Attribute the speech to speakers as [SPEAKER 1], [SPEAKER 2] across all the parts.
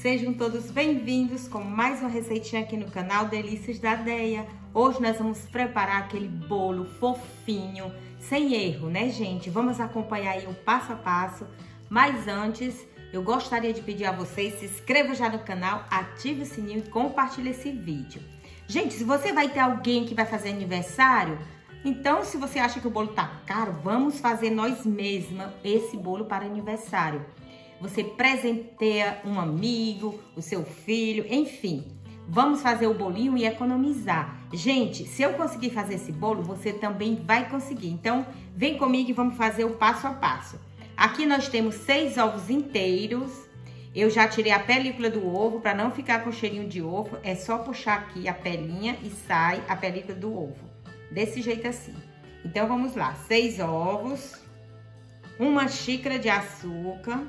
[SPEAKER 1] Sejam todos bem-vindos com mais uma receitinha aqui no canal Delícias da Deia. Hoje nós vamos preparar aquele bolo fofinho, sem erro, né, gente? Vamos acompanhar aí o passo a passo. Mas antes, eu gostaria de pedir a vocês, se inscreva já no canal, ative o sininho e compartilhe esse vídeo. Gente, se você vai ter alguém que vai fazer aniversário, então se você acha que o bolo tá caro, vamos fazer nós mesmas esse bolo para aniversário. Você presenteia um amigo, o seu filho, enfim. Vamos fazer o bolinho e economizar. Gente, se eu conseguir fazer esse bolo, você também vai conseguir. Então, vem comigo e vamos fazer o passo a passo. Aqui nós temos 6 ovos inteiros. Eu já tirei a película do ovo para não ficar com cheirinho de ovo. É só puxar aqui a pelinha e sai a película do ovo. Desse jeito assim. Então, vamos lá. 6 ovos. 1 xícara de açúcar.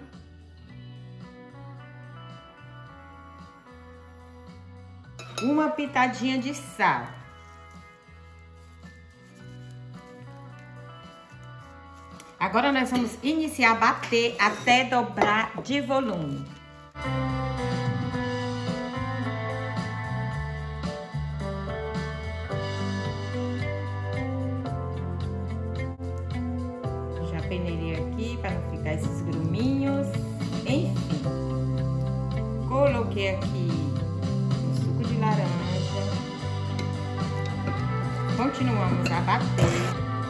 [SPEAKER 1] Uma pitadinha de sal. Agora nós vamos iniciar a bater até dobrar de volume. Já peneirei aqui para não ficar esses gruminhos. Enfim, coloquei aqui laranja. Continuamos a bater.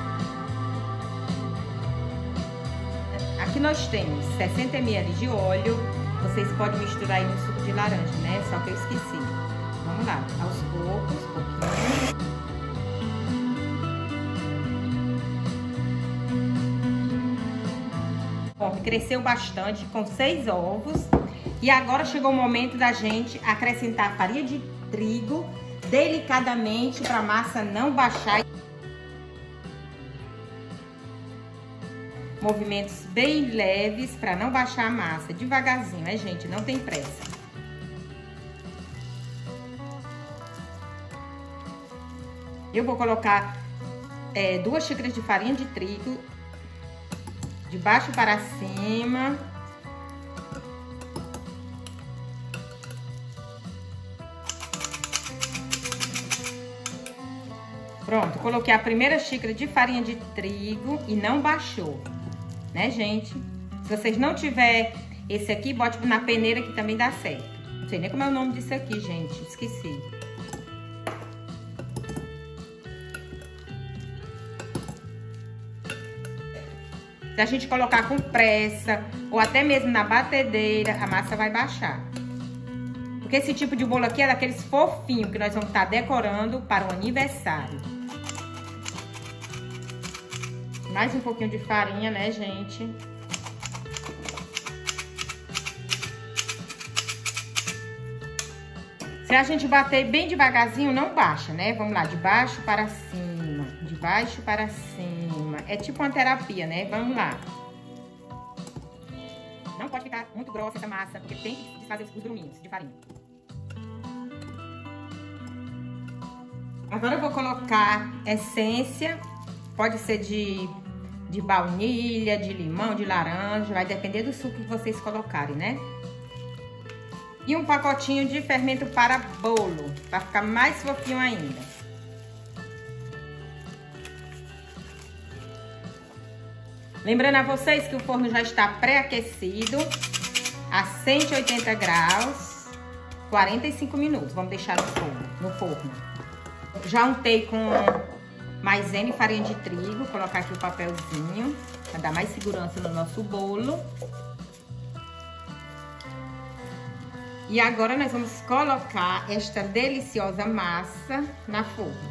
[SPEAKER 1] Aqui nós temos 60 ml de óleo. Vocês podem misturar aí no suco de laranja, né? Só que eu esqueci. Vamos lá, aos poucos, pouquinho. Bom, cresceu bastante com 6 ovos. E agora chegou o momento da gente acrescentar a farinha de trigo delicadamente para a massa não baixar. Movimentos bem leves para não baixar a massa. Devagarzinho, né, gente? Não tem pressa. Eu vou colocar 2 xícaras de farinha de trigo de baixo para cima. Pronto, coloquei a primeira xícara de farinha de trigo e não baixou, né, gente? Se vocês não tiver esse aqui, bote na peneira que também dá certo. Não sei nem como é o nome disso aqui, gente, esqueci. Se a gente colocar com pressa ou até mesmo na batedeira, a massa vai baixar. Porque esse tipo de bolo aqui é daqueles fofinhos que nós vamos estar decorando para o aniversário. Mais um pouquinho de farinha, né, gente? Se a gente bater bem devagarzinho, não baixa, né? Vamos lá, de baixo para cima, de baixo para cima. É tipo uma terapia, né? Vamos lá. Não pode ficar muito grossa essa massa, porque tem que desfazer os gruminhos de farinha. Agora eu vou colocar essência, pode ser de baunilha, de limão, de laranja, vai depender do suco que vocês colocarem, né? E um pacotinho de fermento para bolo, para ficar mais fofinho ainda. Lembrando a vocês que o forno já está pré-aquecido a 180 graus, 45 minutos. Vamos deixar no forno. Já untei com maisena e farinha de trigo. Vou colocar aqui o papelzinho para dar mais segurança no nosso bolo. E agora nós vamos colocar esta deliciosa massa na forma.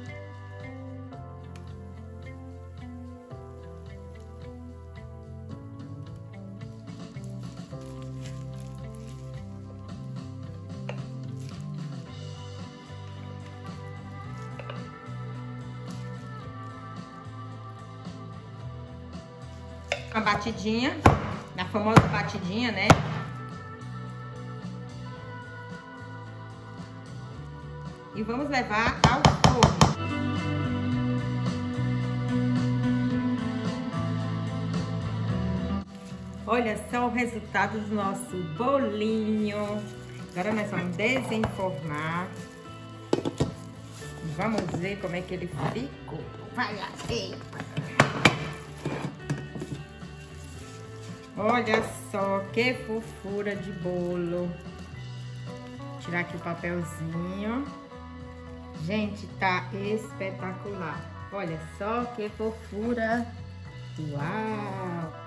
[SPEAKER 1] Uma batidinha, na famosa batidinha, né? E vamos levar ao forno. Olha só o resultado do nosso bolinho. Agora nós vamos desenformar. Vamos ver como é que ele ficou. Vai lá, eita. Olha só que fofura de bolo. Vou tirar aqui o papelzinho. Gente, tá espetacular. Olha só que fofura. Uau!